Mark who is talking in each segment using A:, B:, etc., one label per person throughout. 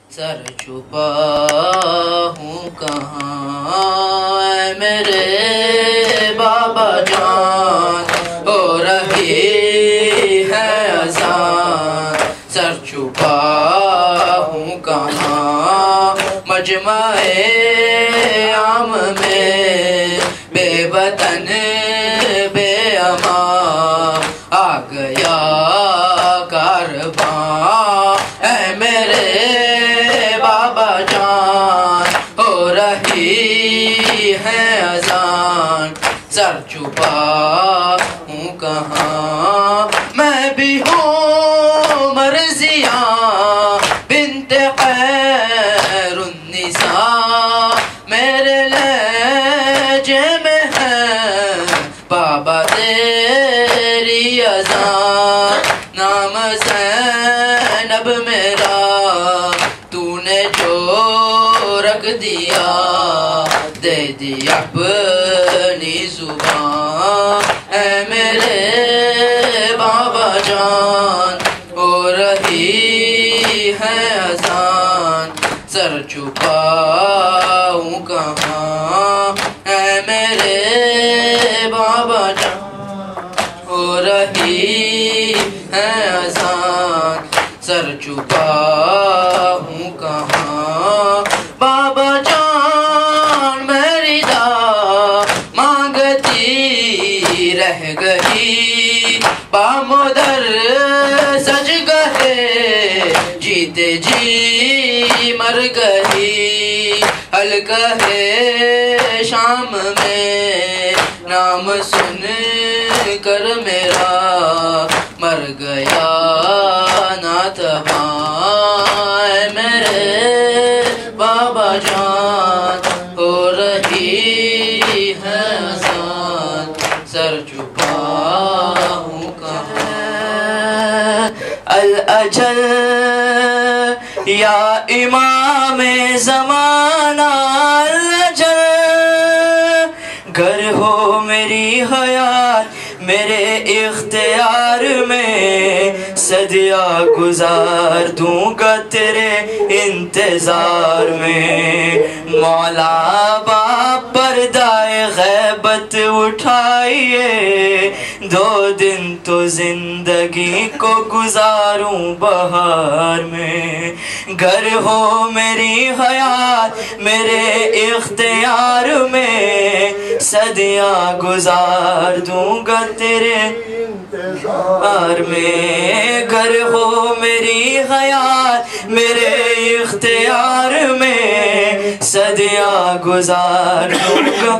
A: سر چھپا ہوں کہاں اے میرے بابا جان، ہو رہی ہے اذان، سر چھپا ہوں کہاں مجمع عام میں، بے وطن بے امان آ گیا کارواں، اے میرے بابا جان، ہو رہی ہے اذان، سر چھپا ہوں کہاں، میں بھی ہوں مرضیہ بنت خیر النساء، میرے لہجے میں ہے بابا تیری اذان، نام زینب میرا تو نے جو رکھ دیا، دے دیا اپنی زبان، اے میرے بابا جان، ہو رہی ہے اذان، سر چھپا ہوں کہاں اے میرے بابا جان، ہو رہی ہے اذان، سر چھپا ہوں کہاں، بابا جان میری دعا مانگتی رہ گئی، بامدر سج گئے جیتے جی مر گئی، حلقہ شام میں نام سن کر میرا مر گیا ناتواں، اے میرے بابا جان، ہو رہی ہے اذان، سر چھپا ہوں کہاں، الاجل یا امام زمانہ، الاجل گر ہو میری حیات میرے اختیار میں، صدیہ گزار دوں گا تیرے انتظار میں، مولا باپ پردہ غیبت اٹھائیے، 2 دن تو زندگی کو گزاروں بہار میں، گر ہو میری حیات میرے اختیار میں، صدیہ گزار دوں گا تیرے انتظار میں، گر ہو میری حیات میرے اختیار میں، صدیہ گزار دوں گا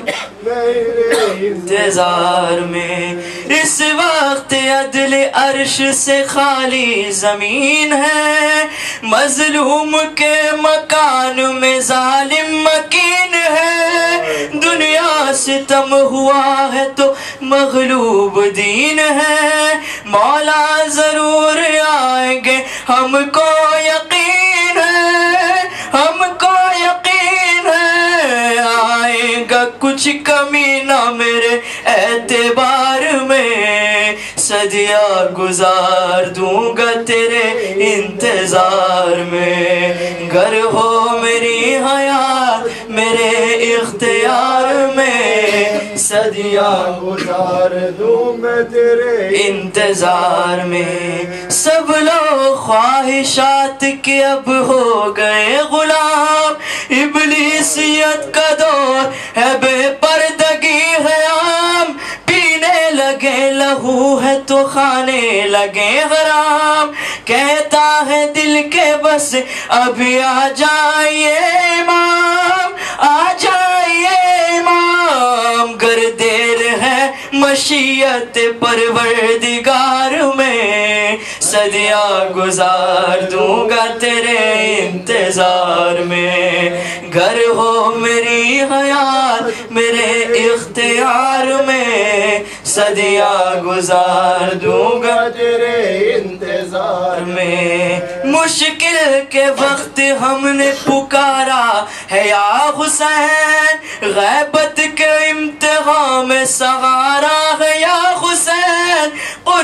A: انتظار میں، اس وقت عدل عرش سے خالی زمین ہے، مظلوم کے مکان میں ظالم مکین ہے، دنیا ستم ہوا ہے تو مغلوب دین ہے، مولا ضرور آئیں گے ہم کو یقین ہے، ہم کو یقین ہے آئیں گا کچھ کمی نہ میرے اعتبار میں، صدیہ گزار دوں گا تیرے انتظار میں، گر ہو میری حیات میرے اختیار میں، صدیہ گزار دوں گا تیرے انتظار میں، سب لوگ خواہشات کے اب ہو گئے غلام، ابلیسیت کا دور ہے بے پردگی ہے عام، پینے لگے لہو ہے تو کھانے لگے حرام، کہتا ہے دل کے بس ابھی آ جائیے امام، آ جائیے امام، گر دیر ہے مشیت پروردگار میں، صدیہ گزار دوں گا تیرے انتظار میں، گر ہو میری حیات میرے اختیار میں، صدیہ گزار دوں گا تیرے انتظار میں، مشکل کے وقت ہم نے پکارا ہے یا حسین، غیبت کے امتحان میں سوارا ہے یا حسین،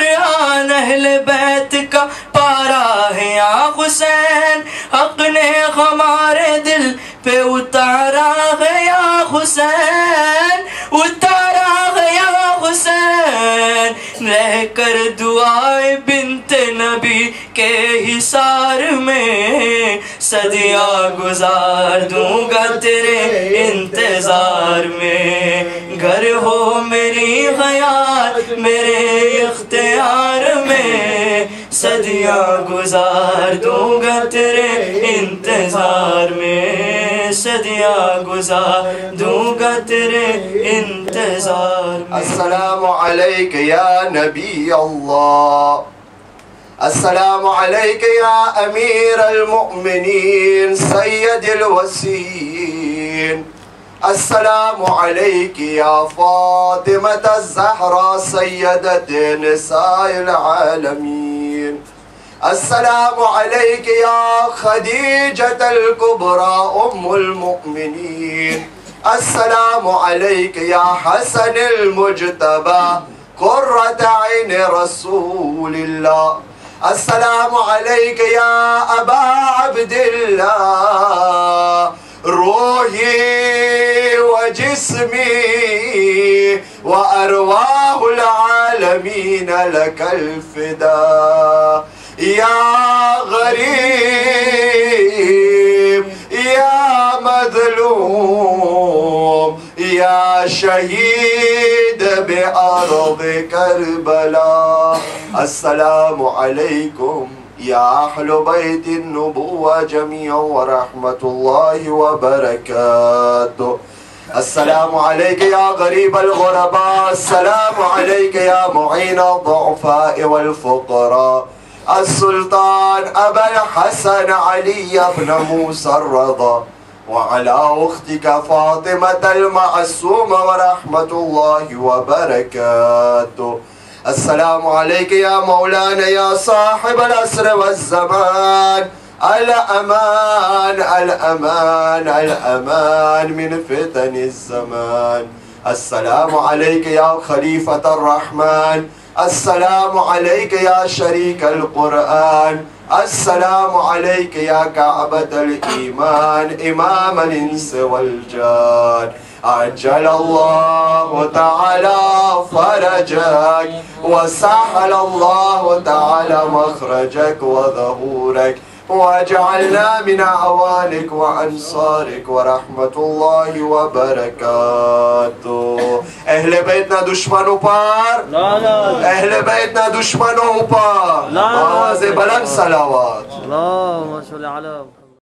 A: قرآن اہل بیت کا پارا ہے یا حسین، حق نے ہمارے دل پہ اتارا گیا حسین، اتارا گیا حسین، رہ کر دعائے بنت نبی کے حصار میں، صدیاں گزار دوں گا تیرے انتظار میں، گھر ہو میری حیات میرے اختیار میں، صدیاں گزار دوں گا تیرے انتظار میں، صدیاں گزار دوں گا تیرے انتظار میں۔
B: السلام علیک یا نبی اللہ، السلام علیک یا امیر المؤمنین سید الوسیین، السلام علیک یا فاطمة الزہرا سیدۃ نساء العالمین، السلام علیک یا خدیجۃ الکبریٰ ام المؤمنین، السلام علیک یا حسن المجتبی قرۃ عین رسول اللہ، السلام علیک یا ابا عبداللہ روحی و جسمی و ارواح العالمین لک الفدا، یا غریب یا مظلوم یا شہید بأرض کربلا، السلام علیکم یا اہل بیت النبوہ جمیعا ورحمۃ اللہ وبرکاتہ، السلام علیک یا غریب الغرباء، السلام علیک یا معین الضعفاء والفقراء، السلطان ابا الحسن علی بن موسى الرضا، وعلى اختك فاطمة المعصومة ورحمة الله وبركاته، السلام عليك يا مولانا يا صاحب العصر والزمان، الأمان الأمان الأمان من فتن الزمان، السلام عليك يا خليفة الرحمن، السلام عليك يا شريك القرآن، السلام عليك يا كعبة الإيمان إمام الإنس والجان، عجل الله تعالى فرجك وسهل الله تعالى مخرجك وظهورك، واجعلنا من أعوانك وأنصارك ورحمة الله وبركاته۔ اہل بیت نہ دشمنوں پر، اہل بیت نہ دشمنوں پر، آواز بلند صلوات۔
C: اللهم صل على